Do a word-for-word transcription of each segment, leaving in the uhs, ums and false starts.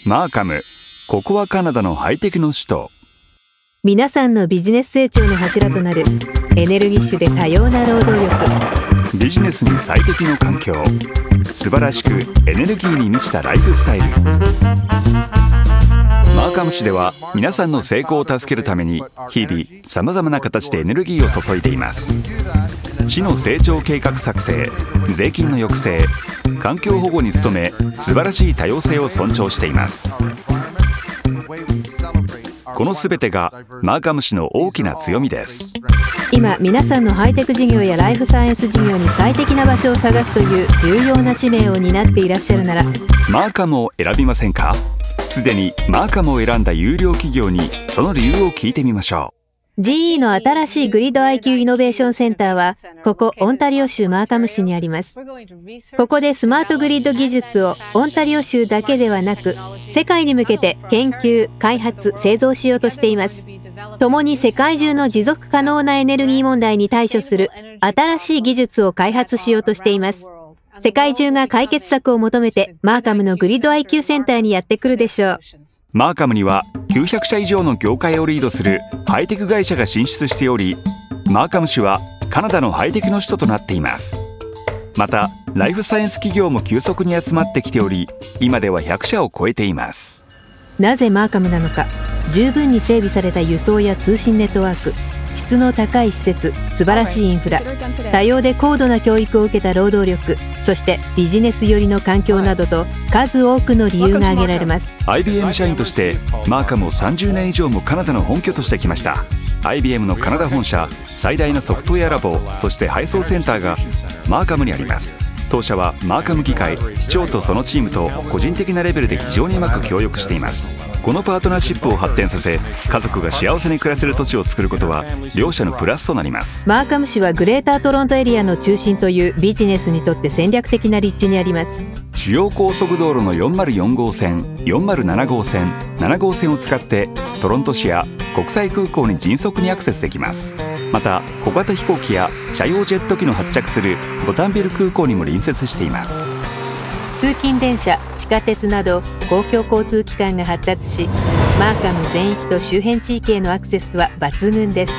マーカム、ここはカナダのハイテクの首都。 皆さんのビジネス成長の柱となるエネルギッシュで多様な労働力。 ビジネスに最適の環境、素晴らしくエネルギーに満ちたライフスタイル。マーカム市では皆さんの成功を助けるために日々さまざまな形でエネルギーを注いでいます。市の成長計画作成、税金の抑制、環境保護に努め、素晴らしい多様性を尊重しています。このすべてがマーカム市の大きな強みです。 今皆さんのハイテク事業やライフサイエンス事業に最適な場所を探すという重要な使命を担っていらっしゃるなら、 マーカムを選びませんか？すでにマーカムを選んだ優良企業にその理由を聞いてみましょう。 ジーイー の新しいグリッド アイキュー イノベーションセンターは、ここオンタリオ州マーカム市にあります。ここでスマートグリッド技術をオンタリオ州だけではなく、世界に向けて研究、開発、製造しようとしています。共に世界中の持続可能なエネルギー問題に対処する新しい技術を開発しようとしています。世界中が解決策を求めてマーカムのグリッド アイキュー センターにやってくるでしょう。 マーカムにはきゅうひゃくしゃ以上の業界をリードするハイテク会社が進出しており、マーカム市はカナダのハイテクの首都となっています。またライフサイエンス企業も急速に集まってきており、今ではひゃくしゃを超えています。 なぜマーカムなのか。十分に整備された輸送や通信ネットワーク、質の高い施設、素晴らしいインフラ、多様で高度な教育を受けた労働力、そしてビジネス寄りの環境などと数多くの理由が挙げられます。 アイビーエム 社員としてマーカムをさんじゅうねん以上もカナダの本拠としてきました。 アイビーエム のカナダ本社、最大のソフトウェアラボ、そして配送センターがマーカムにあります。当社はマーカム議会、市長とそのチームと個人的なレベルで非常にうまく協力しています。このパートナーシップを発展させ、家族が幸せに暮らせる都市を作ることは両者のプラスとなります。 マーカム市はグレータートロントエリアの中心というビジネスにとって戦略的な立地にあります。 主要高速道路のよんまるよん号線、よんまるなな号線、なな号線を使ってトロント市や国際空港に迅速にアクセスできます。また小型飛行機や車用ジェット機の発着するボタンビル空港にも隣接しています。 通勤電車、地下鉄など公共交通機関が発達し、マーカム全域と周辺地域へのアクセスは抜群です。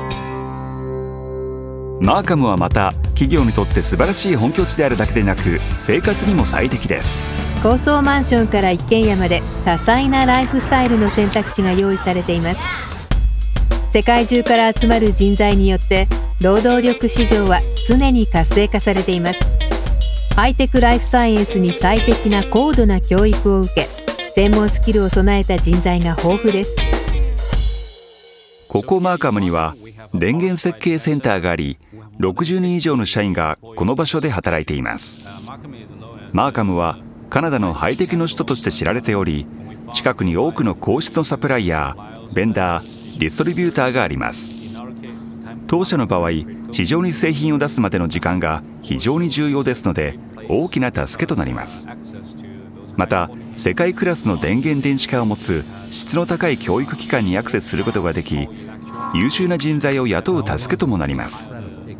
マーカムはまた企業にとって素晴らしい本拠地であるだけでなく、生活にも最適です。 高層マンションから一軒家まで多彩なライフスタイルの選択肢が用意されています。世界中から集まる人材によって労働力市場は常に活性化されています。ハイテクライフサイエンスに最適な高度な教育を受け、専門スキルを備えた人材が豊富です。 ここマーカムには電源設計センターがあり、ろくじゅうにん以上の社員がこの場所で働いています。マーカムはカナダのハイテクの首都として知られており、近くに多くの高質のサプライヤー、ベンダー、ディストリビューターがあります。当社の場合、市場に製品を出すまでの時間が非常に重要ですので、大きな助けとなります。また世界クラスの電源電子化を持つ質の高い教育機関にアクセスすることができ、優秀な人材を雇う助けともなります。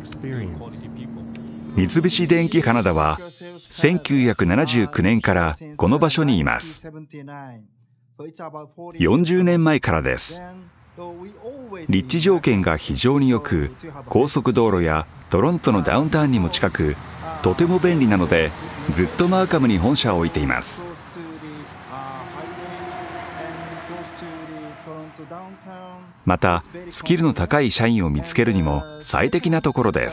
三菱電機カナダはせんきゅうひゃくななじゅうきゅうねんからこの場所にいます。よんじゅうねんまえからです。立地条件が非常に良く、高速道路やトロントのダウンタウンにも近く、とても便利なのでずっとマーカムに本社を置いています。またスキルの高い社員を見つけるにも最適なところです。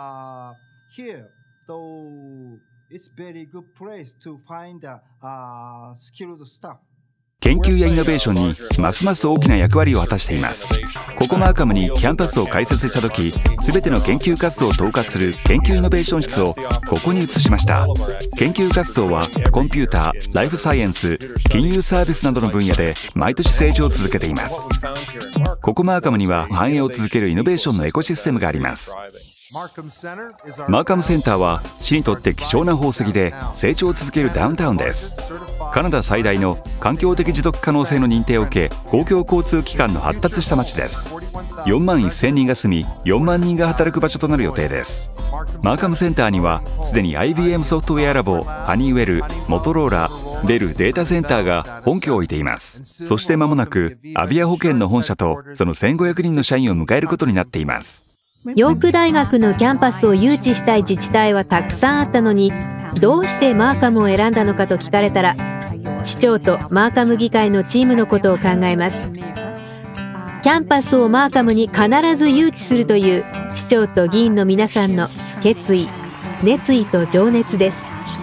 研究やイノベーションにますます大きな役割を果たしています。ここマーカムにキャンパスを開設した時、全ての研究活動を統括する研究イノベーション室をここに移しました。研究活動はコンピューター、ライフサイエンス、金融サービスなどの分野で毎年成長を続けています。ここマーカムには繁栄を続けるイノベーションのエコシステムがあります。マーカムセンターは市にとって希少な宝石で成長を続けるダウンタウンです。カナダ最大の環境的持続可能性の認定を受け、公共交通機関の発達した街です。よんまんせんにんが住み、よんまんにんが働く場所となる予定です。 マーカムセンターにはすでに アイビーエム ソフトウェアラボ、ハニーウェル、モトローラ、ベルデータセンターが本拠を置いています。そして間もなくアビア保険の本社とそのせんごひゃくにんの社員を迎えることになっています。 ヨーク大学のキャンパスを誘致したい自治体はたくさんあったのに、どうしてマーカムを選んだのかと聞かれたら、市長とマーカム議会のチームのことを考えます。キャンパスをマーカムに必ず誘致するという市長と議員の皆さんの決意、熱意と情熱です。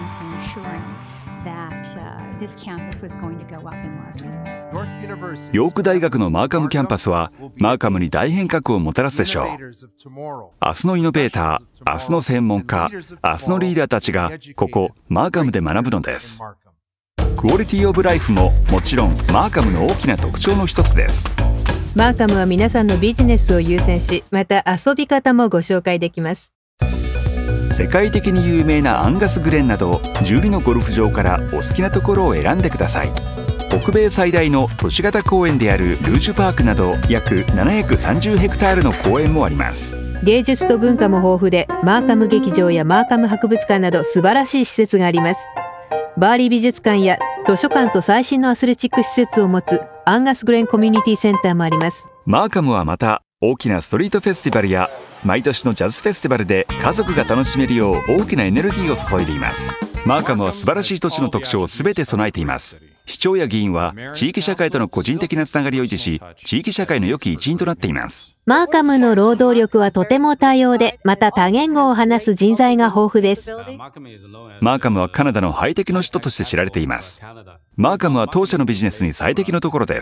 ヨーク大学のマーカムキャンパスはマーカムに大変革をもたらすでしょう。明日のイノベーター、明日の専門家、明日のリーダーたちがここマーカムで学ぶのです。クオリティオブライフももちろんマーカムの大きな特徴の一つです。 マーカムは皆さんのビジネスを優先し、また遊び方もご紹介できます。 世界的に有名なアンガスグレンなどじゅうにのゴルフ場からお好きなところを選んでください。北米最大の都市型公園であるルージュパークなど約ななひゃくさんじゅうヘクタールの公園もあります。 芸術と文化も豊富で、マーカム劇場やマーカム博物館など素晴らしい施設があります。バーリー美術館や図書館と最新のアスレチック施設を持つアンガスグレンコミュニティセンターもあります。 マーカムはまた大きなストリートフェスティバルや毎年のジャズフェスティバルで家族が楽しめるよう大きなエネルギーを注いでいます。マーカムは素晴らしい土地の特徴を全て備えています。市長や議員は地域社会との個人的なつながりを維持し、地域社会の良き一員となっています。 マーカムの労働力はとても多様で、また多言語を話す人材が豊富です。 マーカムはカナダのハイテクの首都として知られています。マーカムは当社のビジネスに最適のところです。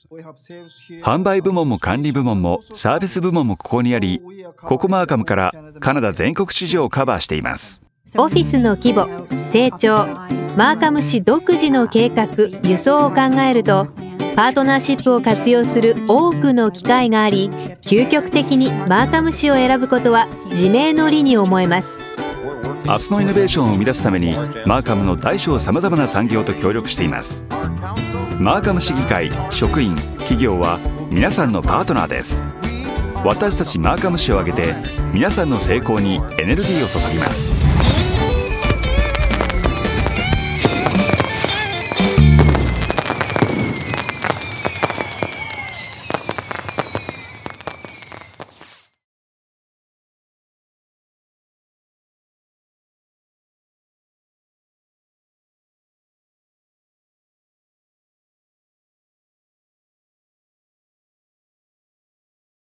販売部門も管理部門もサービス部門もここにあり、ここマーカムからカナダ全国市場をカバーしています。 オフィスの規模、成長、マーカム市独自の計画、輸送を考えると、パートナーシップを活用する多くの機会があり、究極的にマーカム市を選ぶことは自明の理に思えます。 明日のイノベーションを生み出すためにマーカムの大小さまざまな産業と協力しています。マーカム市議会、職員、企業は皆さんのパートナーです。私たちマーカム市を挙げて皆さんの成功にエネルギーを注ぎます。